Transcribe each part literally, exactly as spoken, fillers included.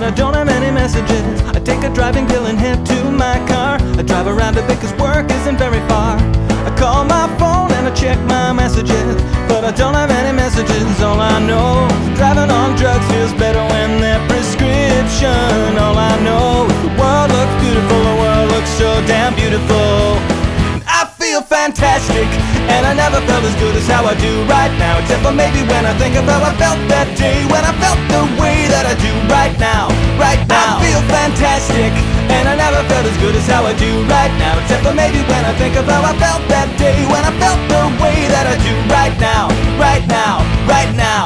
but I don't have any messages. I take a driving pill and head to my car. I drive around a bit cause work isn't very far. I call my phone and I check my messages, but I don't have any messages. All I know is driving on drugs feels better when they're prescription. All I know is the world looks beautiful, the world looks so damn beautiful. I feel fantastic, and I never felt as good as how I do right now, except for maybe when I think of how I felt that day, when I felt the way that I do right now, right now. I feel fantastic, and I never felt as good as how I do right now, except for maybe when I think of how I felt that day, when I felt the way that I do right now, right now, right now.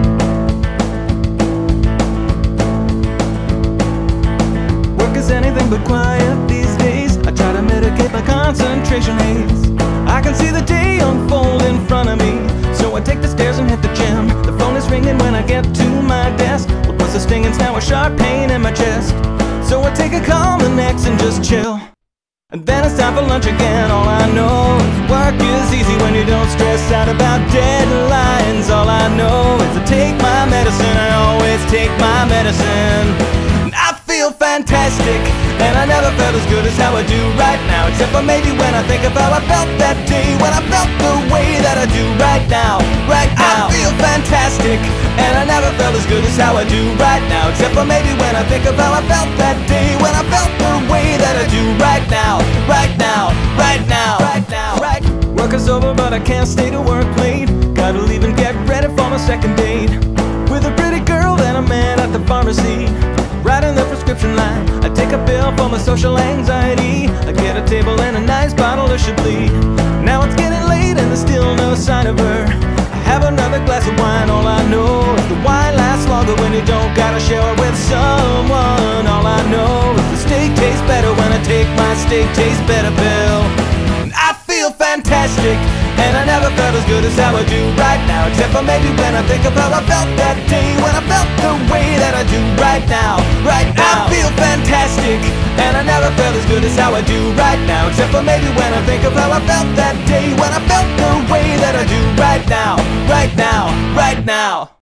Work is anything but quiet these days. I try to mitigate my concentration haze. I can see the day unfold in front of me, so I take the stairs and hit the gym. The phone is ringing when I get to my desk. Well, plus the stinging's now a sharp pain in my chest. So I take a calm and X and just chill. And then it's time for lunch again. All I know is work is easy when you don't stress out about deadlines. All I know is to take my medicine. I always take my medicine. And I feel fantastic, and I never felt as good as how I do right now, except for maybe when I think of how I felt that day, when I felt the way that I do right now, right now. I feel fantastic, and I never felt as good as how I do right now, except for maybe when I think of how I felt that day, when I felt the way that I do right now, right now, right now, right now, right. Work is over, but I can't stay to work late. Gotta leave and get ready for my second date with a pretty girl that I met at the pharmacy. Right in the prescription line, I take a pill for my social anxiety. I get a table and a nice bottle of Chablis. Now it's getting late and there's still no sign of her. I have another glass of wine. All I know is the wine lasts longer when you don't gotta share it with someone. All I know is the steak tastes better when I take my steak tastes better pill. And I feel fantastic, and I never felt as good as how I do right now, except for maybe when I think of how I felt that day, when I felt the way that I do right now, right now. I feel fantastic, and I never felt as good as how I do right now, except for maybe when I think of how I felt that day, when I felt the way that I do right now, right now, right now.